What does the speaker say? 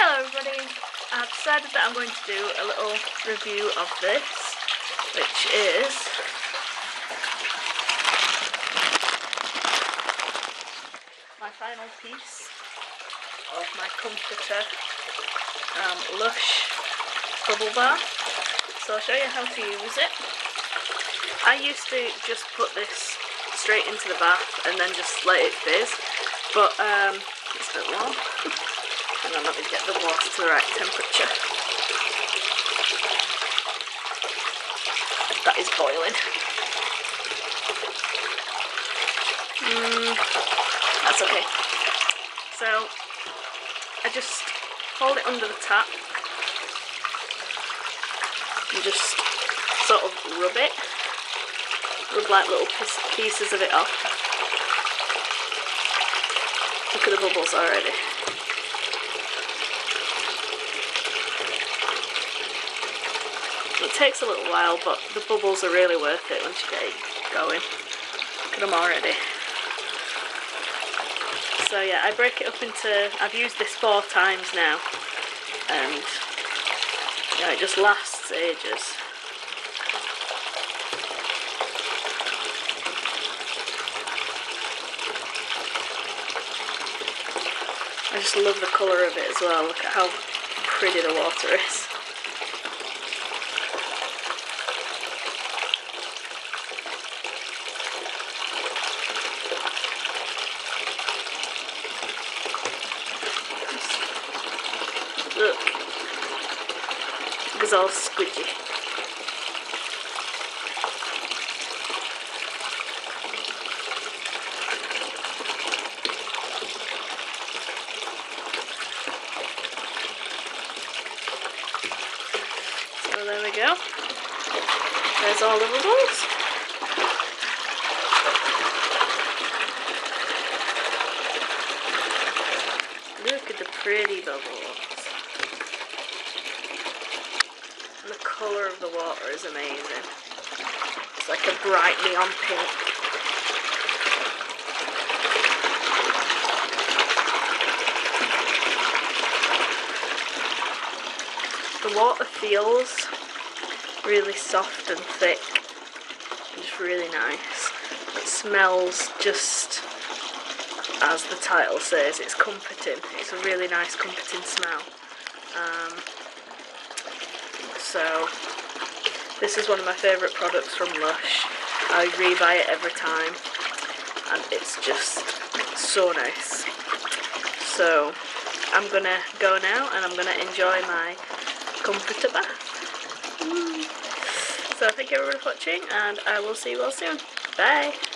Hello everybody, I've decided that I'm going to do a little review of this, which is my final piece of my Comforter Lush bubble bar. So I'll show you how to use it. I used to just put this straight into the bath and then just let it fizz, but it's a bit warm. And then let me get the water to the right temperature. That is boiling. That's okay. So I just hold it under the tap and just sort of rub it. Rub like little pieces of it off. Look at the bubbles already. It takes a little while, but the bubbles are really worth it once you get it going. Look at them already. So yeah, I break it up into, I've used this 4 times now, and yeah, it just lasts ages. I just love the colour of it as well. Look at how pretty the water is. Look, it's all squidgy. So there we go. There's all the bubbles. Look at the pretty bubbles. And the colour of the water is amazing. It's like a bright neon pink. The water feels really soft and thick and just really nice. It smells just as the title says, it's comforting. It's a really nice comforting smell. So this is one of my favourite products from Lush. I rebuy it every time and it's just so nice. So I'm gonna go now and I'm gonna enjoy my comforter bath. So thank you everyone for watching and I will see you all soon. Bye!